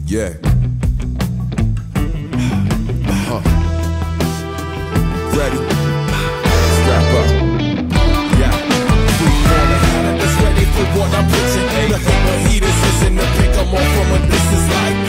Yeah. Ready? Strap up. Yeah. Free falling out of this, ready for what I'm pitching. Hey, nothing but heaters is in the pick. I'm off from a distance like.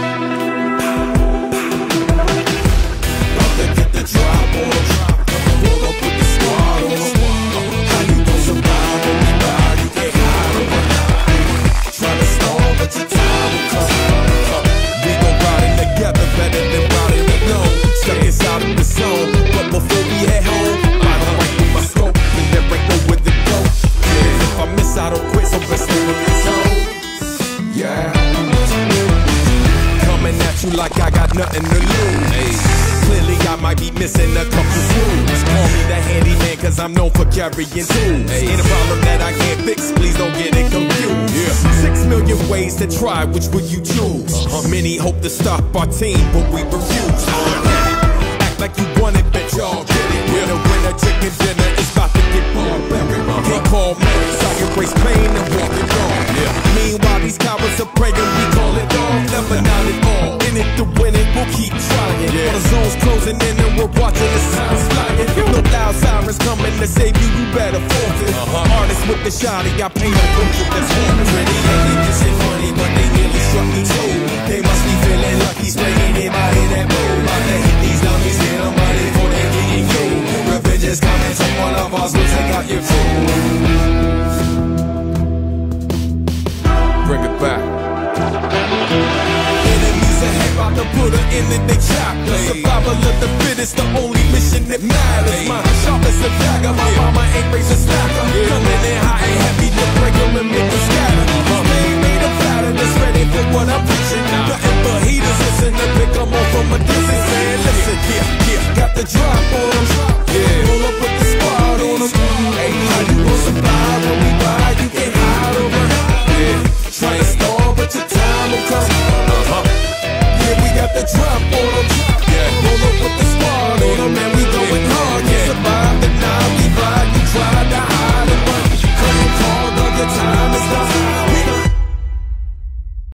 About to get the drop on. Roll up with the squad on. How you gon' survive when we ride? You can't hide or run. Trying to stall, but your time will come. We gon' ride it together better than riding alone. Stuck inside of the zone, but before we head home, I don't like with my scope, and then break know where to go. Yeah, if I miss, I don't quit, so best stay with the zone. Yeah, coming at you like I got nothing to lose. Hey. Clearly I might be missing a couple screws. Call me the handyman, cause I'm known for carrying tools. Hey. Ain't a problem that I can't fix, please don't get it confused. Yeah. 6 million ways to try, which will you choose? Many hope to stop our team, but we refuse. Act like you want it, bet y'all get it. Winner, chicken dinner is about to get barbaric. Can't call marriage, so I erase pain and walk it on. Meanwhile, these cowards are praying, we call it off. Never not at all. In it to win it, we'll keep trying. All the zones closing in and we're watching the signs flying. No loud sirens coming to save you, you better forfeit. Artists with the shotty, I paint a picture that's haunted. Ready, this ain't funny, but they nearly struck me too. They must be feeling lucky, spraying in my head that boom. I hit these dummies, get them ready for they getting you. Revenge is coming, so one of us will take out your crew. Bring it back. Enemies ahead, about to put her in and they chop. Survival of the fittest, the only mission that matters. My sharp as a dagger, my mama ain't raising slacker. Coming in hot and heavy to break them and make them scatter. Made a pattern that's ready for what I'm preaching. Nothing but heaters, listen to pick them off from a distance. Man, listen, got the drop on them. Roll up with the squad on them. Hey, how you gon' survive when we ride? You can't hide or run. Try to stall, but your time will come. Yeah, we got the drop on them. Roll up with the squad on them.